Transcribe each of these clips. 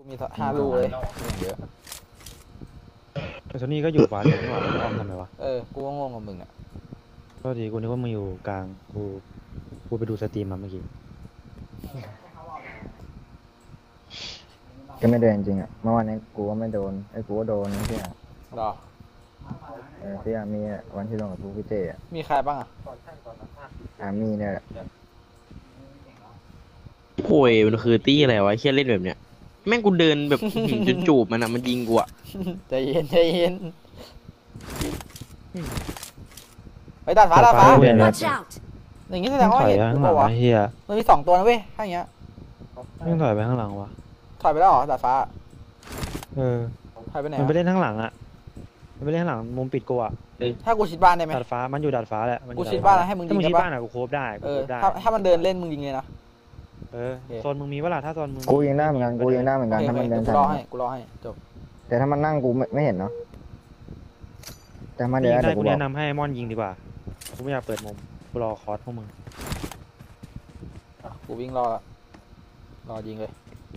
มี5 ลูกเลยเยอะแต่โซนี่ก็อยู่บ้านนี่หว่าอ้อมทำไมวะกูก็งงกับมึงอ่ะก็ดีกูนึกว่ามึงอยู่กลางกูไปดูสตรีมมาเมื่อกี้ก็ไม่เดินจริงอ่ะเมื่อวานนี้กูก็ไม่โดนกูก็โดนเที่ยหรอเที่ยมีวันที่ลงกับทูพี่เต้มีใครบ้างอ่ะมีเนี่ยโวยมันคือตี้อะไรวะเชี่ยเล่นแบบเนี้ยแม่งกูเดินแบบจนจูบมันอ่ะมันยิงกูอ่ะใจเย็นไปดันฟ้าอย่างงี้แสดงว่าเห็นกูบอกว่ามันมี2 ตัวนะเว้ยถ้าอย่างเงี้ยไม่ถอยไปข้างหลังวะถอยไปแล้วเหรอดัดฟ้าถอยไปไหนมันไปเล่นข้างหลังอ่ะมันไปเล่นข้างหลังมุมปิดกูอ่ะถ้ากูชิดบ้านได้ไหมดัดฟ้ามันอยู่ดัดฟ้าแหละกูชิดบ้านให้มึงยิงได้ปะถ้ามึงชิดบ้านอ่ะกูโคบได้ถ้ามันเดินเล่นมึงยิงเลยนะโซนมึงมีเวลาถ้าโซนมึงกูยิงได้เหมือนกันถ้ามันเดินกูรอให้จบแต่ถ้ามันนั่งกูไม่เห็นเนาะแต่มันเดี๋ยวกูแนะนำให้มอนยิงดีกว่ากูไม่อยากเปิดมุมกูรอคอร์สพวกมึงกูวิ่งรอยิงเลย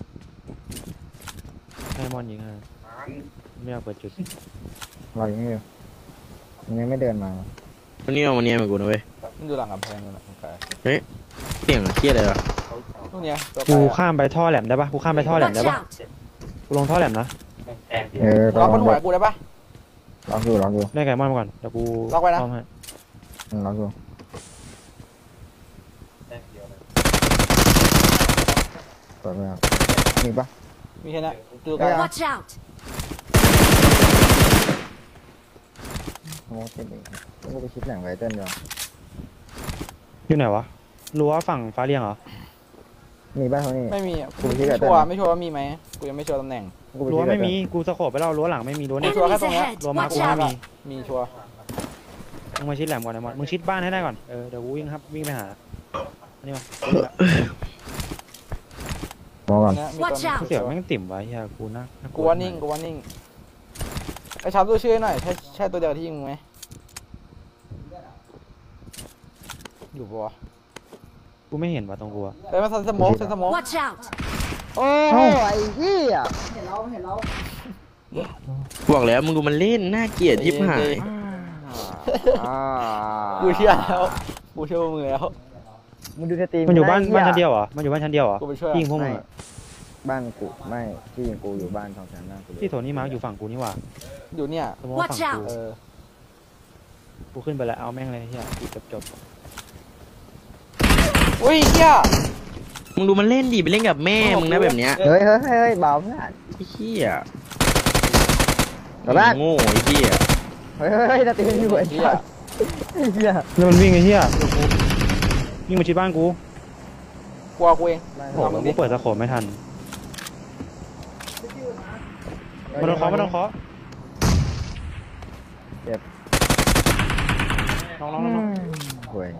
ให้มอนยิงไม่อยากเปิดจุดรอยิงอยู่ยังไม่เดินมาวันนี้เอามาเนี้ยเหมือนกูนะเว้ยมันดูหลังกำแพงเลยนะเฮ้ยเสียงเชี่ยอะไรวะกูข้ามไปท่อแหลมได้ปะกูข้ามไปท่อแหลมได้ปะกูลงท่อแหลมนะล็อกบนหัวกูได้ปะล็อกอยู่ได้ไก่มอนมาก่อนเดี๋ยวกูล็อกไว้นะล็อกอยู่เปิดไหมครับมีปะมีแค่นั้นดูกันโอ้เต็มเลยกูไปชิดหนังไว้เต้นดีกว่าอยู่ไหนวะรั้วฝั่งฟ้าเรียงเหรอมีบ้านเขานี่ไม่มีกูไม่ชัวร์ว่ามีไหมกูยังไม่ชัวร์ตำแหน่งรั้วไม่มีกูสะโขบไปแล้วรั้วหลังไม่มีรั้วเนี่ยชัวร์แค่ตรงนี้รั้วมากูไม่มีชัวร์มึงมาชิดแหลมก่อนนะมึงชิดบ้านให้ได้ก่อนเดี๋ยวกูวิ่งไปหานี่มาก่อนเสียงแม่งติ่มไว้เฮียกูนะกูว่านิ่งไอ้ชาร์ปดูชื่อหน่อยใช่ตัวเดียวที่ยิงไหมอยู่ปะกูไม่เห็นว่ะตรงกูไปมาสโมกโอ้ไอ้เหี้ยเห็นเราบอกแล้วมึงดูมันเล่นน่าเกลียดยิบหายกูเชื่อมึงแล้วมึงดูสตรีมมันอยู่บ้านชั้นเดียวเหรอมันอยู่บ้านชั้นเดียวเหรอยิงพวกมึงบ้านกูไม่ที่ยิงกูอยู่บ้าน2 ชั้นหน้าที่โถนี่มาร์กอยู่ฝั่งกูนี่หว่าอยู่เนี่ยสมมติฝั่งกูขึ้นไปแล้วเอาแม่งเลยเฮียจบอุ้ยเฮียมึงดูมันเล่นดิไปเล่นกับแม่มึงนะแบบเนี้ยเฮ้ยเบาเพื่อนไอ้เหี้ยโง่ไอ้เหี้ยเฮ้ยจะตีอยู่ไอ้เหี้ยแล้วมันวิ่งไอ้เหี้ยวิ่งมาชิดบ้านกูกลัวกูเองกูเปิดตะโขบไม่ทันมาโดนเคาะเจ็บน้องห่วย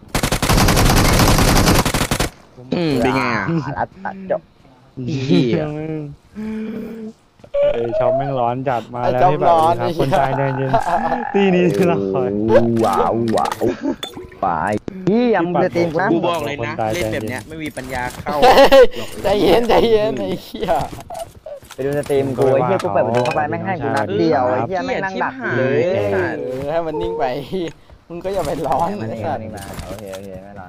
เป็นไงอ่ะตัดจบเหี้ยชอบแม่งร้อนจัดมาแล้วที่แบบครับคนใจเย็นตีนี้ละครว้าวไปนี่ยังจะตีนะกูบอกเลยนะเล่นแบบเนี้ยไม่มีปัญญาเข้าใจเย็นไอ้เหี้ยไปดูสตรีมกูไอ้เหี้ยกูเปิดประตูเข้าไปแม่งให้กูนัดเดียวไอ้เหี้ยแม่งนั่งดักเลยให้มันนิ่งไปมึงก็อย่าไปร้อนมันนิ่งมาโอเคไม่ร้อน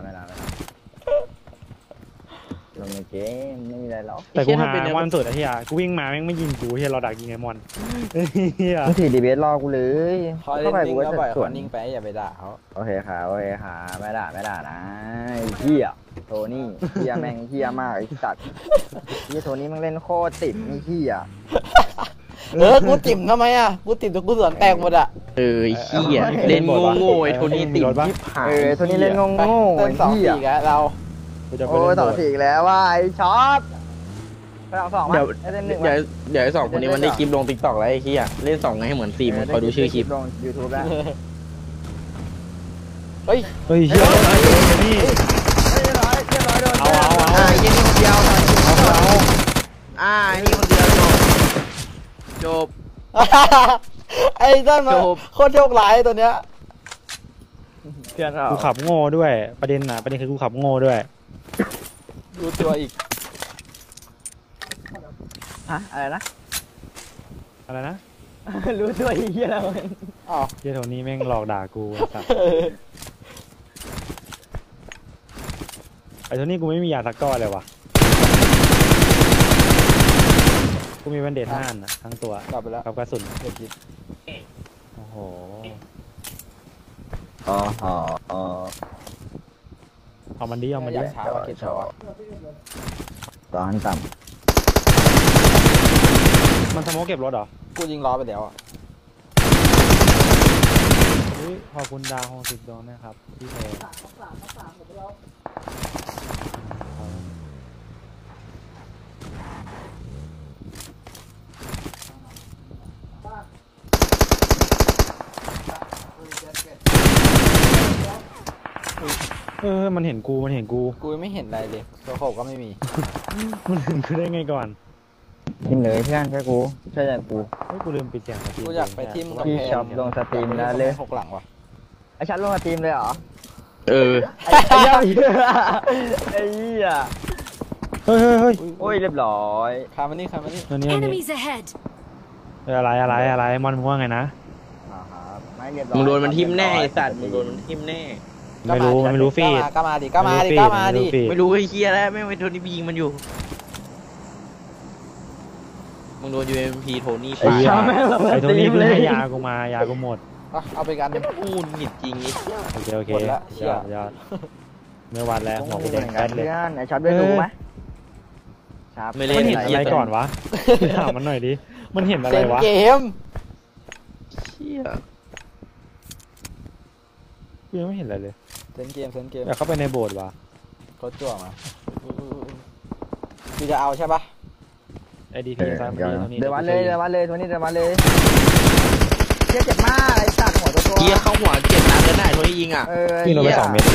ลงในเกมไม่มีอะไรหรอกแต่กูหาวันสุดไอ้เหี้ยกูวิ่งมาแม่งไม่ยิงกูเหี้ยเราดักยิงไอ้มอนมึงถือดีเบสรอกูเลยเข้าไปกูก็จะส่วนนิ่งไปอย่าไปด่าเขาโอเคค่ะไม่ด่านะเหี้ยโทนี่เหี้ยแม่งเหี้ยมากไอ้สัตว์เหี้ยโทนี่มันเล่นโคตรติดนี่เหี้ยกูติ่มทำไมอ่ะกูติ่มจนกูสวนแตกหมดอ่ะเหี้ยเล่นโง่ไอ้โทนี่ติ่มที่ผ่านโทนี่เล่นโง่ไอ้เหี้ยเราโอ้2-4แล้วว่าไอ้ช็อปไป2เดี๋ยวไอ้2คนนี้มันได้คลิปลง TikTok แล้วไอ้เหี้ยเล่น2ไงให้เหมือน4มึงคอยดูชื่อคลิปลง YouTube แล้วเฮ้ยเชี่ยนี่เอายี่นี่คนเดียวนี่คนเดียวจบไอ้ต้นมาโคตรโชคร้ายตัวเนี้ยกูขับโง่ด้วยประเด็นคือกูขับโง่ด้วยดูตัวอีกฮะอะไรนะอะไรนะรู้ตัวไอ้เหี้ยแล้วมันอ๋อเฮียโทนี่แม่งหลอกด่ากูไอ้สัสไอ้โทนี่กูไม่มียาสักก้อนเลยวะกูมีแบนเดจ5 อันนะทั้งตัวกลับไปแล้วกับกระสุนเด็กคิดโอ้โหอ๋ออ๋ออ๋อเอามันดีเอามันอดียากช้าวะคิดช้าวะตอนต่มันสโมกเก็บรถเหรอกูยิงล้อไปแล้วอ่ะอุ๊ยขอบคุณดาว60 ดวงนะครับพี่เพลมันเห็นกู มันเห็นกูกูยังไม่เห็นอะไรเลยตัวโขกก็ไม่มีมันเห็นกูได้ไงก่อนำทิมเลยเพื่อนช่วยกูช่วยใจกูเฮ้ยกูลืมปิดเสียงสตรีมกูอยากไปทิมกำพี่แพงชอบลงสตรีมแล้วเลยหกหลังว่ะไอชัดลงสตรีมเลยเหรอเออไอ้เหี้ยไอ้เหี้ยเฮ้ยเฮ้ยเฮ้ยโอ้ยเรียบร้อยคามานี่คามานี่อันนี้อันนี้ Enemies ahead! อะไรมอนมึงว่าไงนะครับไม่เรียบร้อยมึงโดนมันทิ่มแน่ไอ้สัตว์มึงโดนมันทิ่มแน่ไม่รู้มันไม่รู้ฟีดก็มาดิก็มาดิก็มาดิไม่รู้ไอ้เฮียแล้วไม่งไปโทนี่ยิงมันอยู่ มึงโดน UMP โทนี่ไอ้ปาเหี้ยแม่งลงสไอ้โทตรีนี่มเพิ่งเลยให้ยากูมายากูหมดเอาไปกันพูดหงิดจริงไอ้เหี้ยโอเคหมดละเชี่ยยอดเมื่อวันแล้วหัวกูเหแดมืงอนกัแป๊นดเลยเพื่อนไอชัดได้ดูไหมครับไม่เล่มันนเห็นอะไรก่อนวะถามมันหน่อยดิมันเห็นอะไรเซนวะเกมเชี่ยกูยังไม่เห็นอะไรเลยเซนเกมเซนเกมอยากเข้าไปในโบสถ์วะเขาจั่วมากูจะเอาใช่ปะไอ้ดีทีซ้ายมันดีเท่านี้เดินวันเลยตัวนี้เดินวันเลยเจ็บมากไอสัตว์หัวตัวเฮียเข้าหัวเจ็บนัดแล้วได้โทนี่ยิงอ่ะยิงลงไป2 เม็ด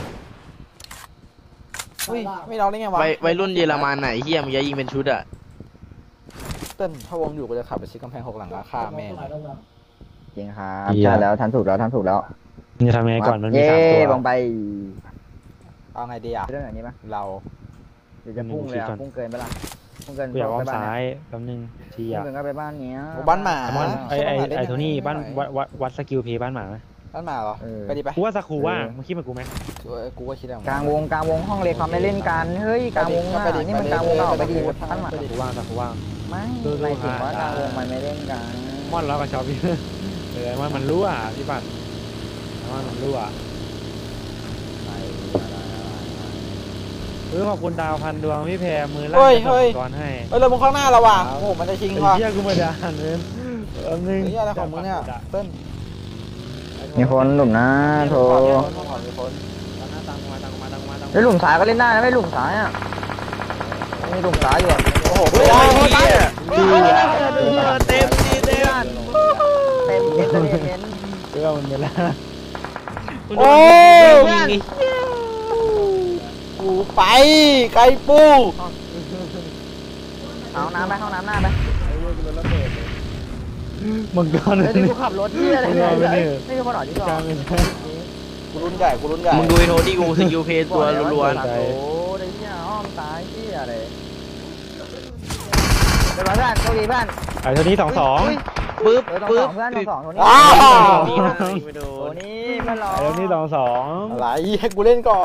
อุ้ยไม่ร้องได้ไงวะวัยรุ่นเยอรมันไหนเฮียมึงจะยิงเป็นชุดอ่ะเต้นถ้าวงอยู่กูจะขับไปชิดกำแพงหกหลังแล้วฆ่าแม่งจริงครับใช่แล้วทันถูกแล้วมึงจะทำยังไงก่อนมันมีเย้ 3 ตัวลงไปเอาไงดีอ่ะเรื่องอย่างนี้ปะเราเดี๋ยวจะพุ่งเลยพุ่งเกินไปละพุ่งเกินกูอยากอ้อมซ้ายแป๊บนึงทีพุ่งอ่ะเกินก็ไปบ้านเนี้ยบ้านหมาไอ้โทนี่บ้านวัดสกิลเพย์บ้านหมาไหมบ้านหมาเหรอไปดิไปกูว่าสักครูว่างมึงคิดเหมือนกูไหมกูก็คิดอย่างกลางวงห้องเล็กเขาไม่เล่นกันเฮ้ยกลางวงอ่ะนี่มันกลางวงเราไปดีบ้านหมาสักครูว่างไม่ไม่ถึงว่ากลางวงมันไม่เล่นกันม่อนแล้วกับชอบพี่มันรั่วพี่ปัดมันรั่วขอบคุณดาว1,000 ดวงพี่แพรมือล่างก่อนให้เราบนข้างหน้าเราว่ะโอ้มันจะชิงว่ะเฮียกูไม่ได้อ่านเลยนึงเฮ้ยอะไรของมึงเนี่ยเต้นมีคนหลุมนะโถมีคนตังมาไม่หลุมสายก็เล่นได้นะไม่หลุมสายอ่ะมีหลุมสายอยู่โอ้โหโอ้ยเฮียเต็มดีเต็มเต็มเรื่องมันเวลาโอ้กูไปไก่ปูเอาน้ำไปห้องน้ำหน้าไปมังกรแล้วที่กูขับรถที่อะไรเนี่ยไม่มีคนออกที่สองกูรุ่นใหญ่กูรุ่นใหญ่มึงดูไอ้โทนี่กูสกิลเพย์ตัวรัวโอ้ยเนี่ยอ้อมตายที่อะไรเดี๋ยวเพื่อนโชคดีเพื่อนไอ้เท่านี้2-2 ๆปึ๊บต้องปึ๊สบองเพื่อนต้องสองตัวนี้นี่นะไม่โดตัวน นี้เพื่อนรอไอ้เท่านี้2-2 อะไรให้กูเล่นก่อน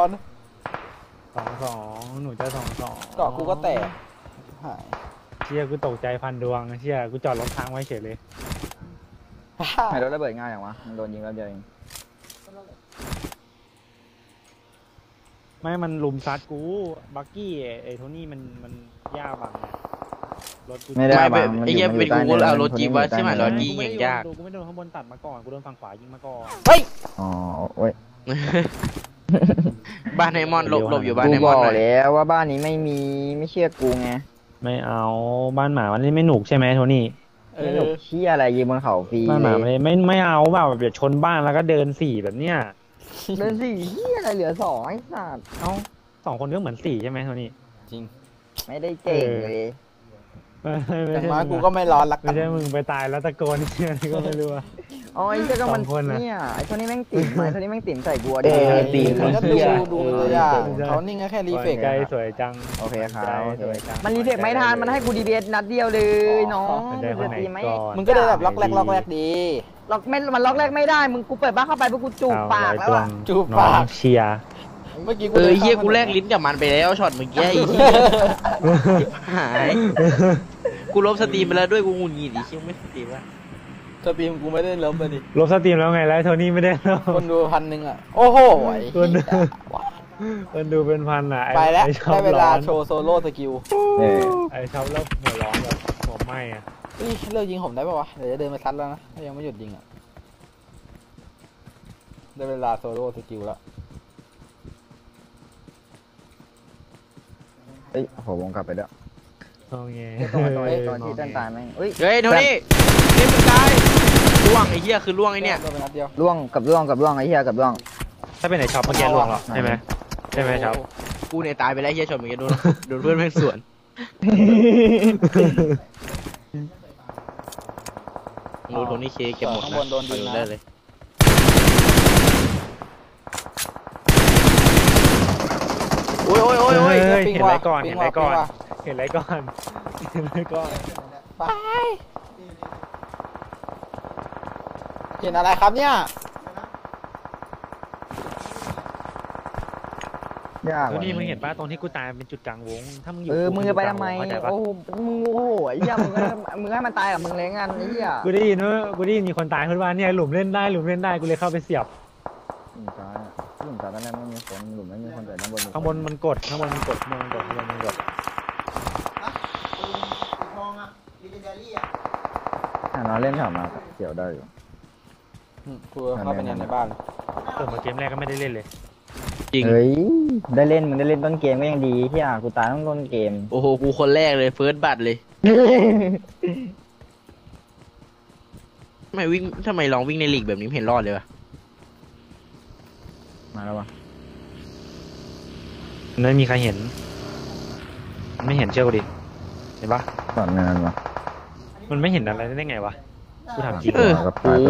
2-2หนูจะ2-2 เกาะกูก็แตกหายเชี่ยกูตกใจ1,000 ดวงเชี่ยกูจอดรถค้างไว้เฉยเลยไอ้รถระเบิดง่ายอย่างวะมันโดนยิงแล้วเดียวเองไม่มันลุมซัดกูบักกี้ไอ้โทนี่มันย่าบังรถกูไม่ได้ไม่ไอ้เหี้ยเป็นกูก็เอารถจีบไว้ใช่ไหมรถจีกูไม่อย่างยากกูไม่โดนข้างบนตัดมาก่อนกูโดนฝั่งขวายิงมาก่อนเฮ้ยอ๋อโอ้ยบ้านไอมอนหลบอยู่บ้านกูไอบ มออน กหน่อยแล้วว่าบ้านนี้ไม่มีไม่เชื่อกูไงไม่เอาบ้านหมามันเล่นไม่หนุกใช่ไหมโทนี่ไม่หนุกเชี่ยอะไรยืนบนเขาฟรีบ้านหมาเลมันยไม่เอาแบบเดี๋ยวชนบ้านแล้วก็เดิน4แบบเนี้ยเดินสี่เชี่ยอะไรเหลือสองไอ้สัตว์เอ้า2 คนก็เหมือน4ใช่ไหมโทนี่จริงไม่ได้เก่งเลยแต่มากูก็ไม่ร้อนละกัไม่นใช่มึงไปตายแล้วตะโกนเชื่ออะไรก็ไม่รู้อะอ๋อไอ้เจ้าก็มันเนี่ยไอ้โทนี่แม่งติ่มไอ้โทนี่แม่งติ่มใส่กูดิมันก็ดูตัวอย่างเขานิ่งแค่รีเฟกใจสวยจังโอเคครับสวยจังมันรีเฟกไม่ทันมันให้กูดีเบสนัดเดียวเลยน้องได้คนไหนตีไหมก่อนมึงก็เดินแบบล็อกแรกดีล็อกไม่มันล็อกแรกไม่ได้มึงกูเปิดบ้านเข้าไปพวกกูจูบปากแล้วอะจูบปากเชียร์เมื่อกี้เฮียกูแลกลิ้นกับมันไปแล้วช็อตเมื่อกี้ไอ้เหี้ยหายกูลบสตรีมไปแล้วด้วยกูงุนงีดิเชี่ยไม่สตรีมวะสตรีมกูไม่ได้ลบไปดิลบสตรีมแล้วไงแล้วโทนี่ไม่ได้ลบคนดู1,000อ่ะโอ้โหคนดูเป็นพันอ่ะไปแล้วไอ้ชอบได้เวลาร้อนโชว์โซโล่สกิลไอ้ชอบแล้วหัวร้อนแบบหัวไหม้อ่ะเลิกยิงผมได้ป่าวะเดี๋ยวจะเดินมาซัดแล้วนะยังไม่หยุดยิงอ่ะได้เวลาโซโล่สกิลแล้วเอ้ยโหวงกลับไปด้วยโอเคตอนที่เต้นตายแม่งเฮ้ยเฮ้ยโทนี่นี่มึงตายล่วงไอ้เหี้ยคือล่วงไอ้เนี่ยโดนไปนัดเดียวล่วงกับล่วงกับล่วงไอ้เหี้ยกับล่วงถ้าเป็นไหนช็อปเมื่อกี้ลวงหรอใช่ไหมใช่ไหมช็อปกูเนี่ยตายไปแล้วเหี้ยช็อตเมื่อกี้โดนเพื่อนแม่งสวนดูโทนี่เคเก็บหมดข้างนะบนโดนยิงได้นะเลยโอ้ยเห็นไรก่อนเห็นไรก่อนเห็นไรก่อนเห็นไรก่อนไปเห็นอะไรครับเนี่ยยากแล้วนี่มึงเห็นป่ะตรงที่กูตายเป็นจุดกลางวงถ้ามึงอยู่มึงจะไปทำไมเข้าใจป่ะโอ้โหมึงโอ้โหไอ้เหี้ยมึงให้มันตายกับมึงเลยงั้นไอ้เหี้ยกูได้ยินว่ากูได้ยินมีคนตายเพื่อนว่าเนี่ยหลุมเล่นได้หลุมเล่นได้กูเลยเข้าไปเสียบหลุมซ้ายหลุมซ้ายด้านในไม่มีคนหลุมไม่มีคนแต่ด้านบนข้างบนมันกดข้างบนมันกดข้างบนมันกดข้างบนมันกดเราเล่นแถวมาเกี่ยวได้อยู่กูเข้าไปในบ้านเปิดมาเกมแรกก็ไม่ได้เล่นเลยจริงเฮ้ยได้เล่นมึงได้เล่นต้นเกมก็ยังดีที่กูตายต้องต้นเกมโอ้โหกูคนแรกเลยเฟิร์สบัตเลยทำไมลองวิ่งในลีกแบบนี้ไม่เห็นรอดเลยวะมาแล้ววะไม่มีใครเห็น ไม่เห็นเชื่อกูดิเห็นปะตอนนั้นวะมันไม่เห็นอะไรได้ไงวะกูถามจริงโอ้โห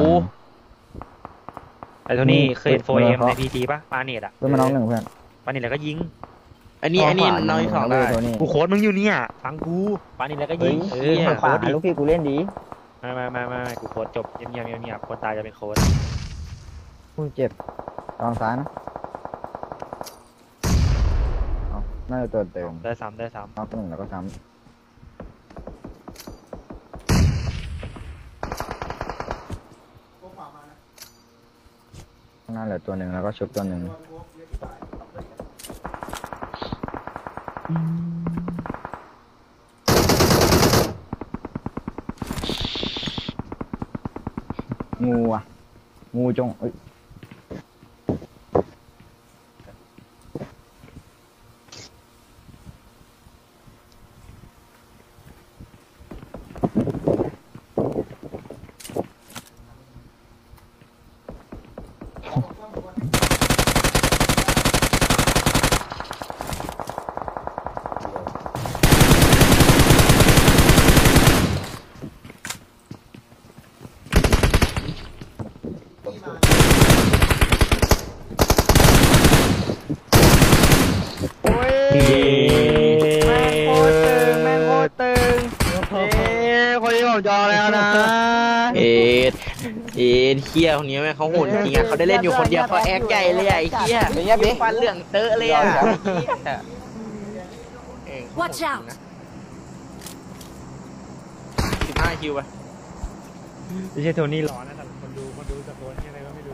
ไอ้ตัวนี้เคยเห็น 4M ใน PG ป่ะปาเนตอ่ะเพื่อนมาน้องหนึ่งเพื่อนปาเนตแล้วก็ยิงอันนี้น้อยสองได้กูโค้ดมึงอยู่เนี่ยฟังกูปาเนตแล้วก็ยิงป่าลูกพี่กูเล่นดีไม่กูโค้ดจบเงียบคนตายจะเป็นโค้ดมึงเจ็บตอนซ้ายนะน่าจะตัวเติมได้ซ้ำน็อกหนึ่งแล้วก็ซ้ำนั่นแหละตัวหนึ่งแล้วก็ชุบตัวหนึ่งงูอ่ะงูจงเอ้ยแม่งโคตรตึงคนที่ผมจองแล้วนะเเฮียคนนี้แม่เขาโหดจริงอ่ะเขาได้เล่นอยู่คนเดียวเขาแอคใหญ่เลยไอ้เฮียอย่างเงี้ยบิ๊กฟันเหลืองเตอะเลยอ่ะ Watch out 15 คิวไปไม่ใช่โทนี่ร้อนนะแต่คนดูตะโกนอะไรก็ไม่รู้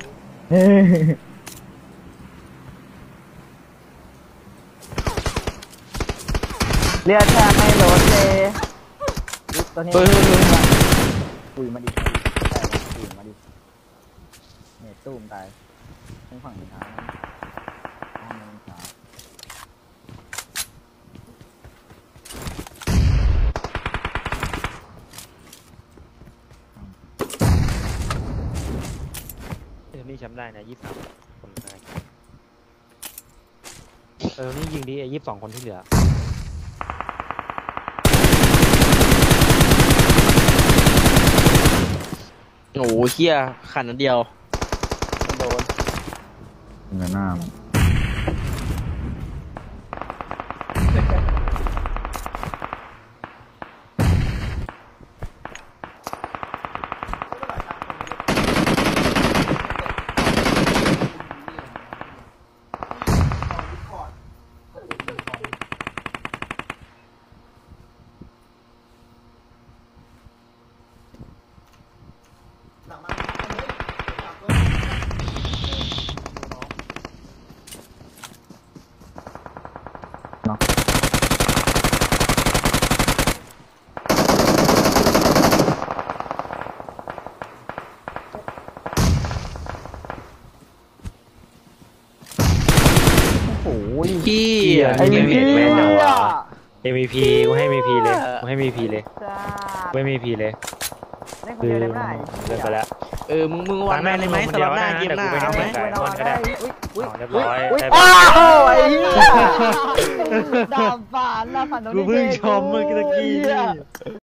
เลือดแทบไม่ลดเลยตอนนี้ปุยมาดิปุยมาดิเนี่ยตู้มตายทั้งฝั่งท้ายโทนี่แชมป์ได้นะ23 คนได้นี่ยิงดี22 คนที่เหลือโอ้โหเฮียขันนัดเดียวโดนเงินหน้า โอ้ยพี่ไอ้เกมเหี้เห็ยนแม่นจังวะ MVP กูให้ MVP เลยกูให้ MVP เลยจ้ากูให้ MVP เลยเล่นคนเดียวได้ไม่ได้เลิกไปแล้วมึงวันแม่เลยไหมสำหรับหน้าเกมหน้าเอาไหมอุ้ยเรียบร้อยอุ้ยได้อ้าบ้านวไอ้เหี้ยดาบฝันตรงกูนี้เพิ่งชมเมื่อกี้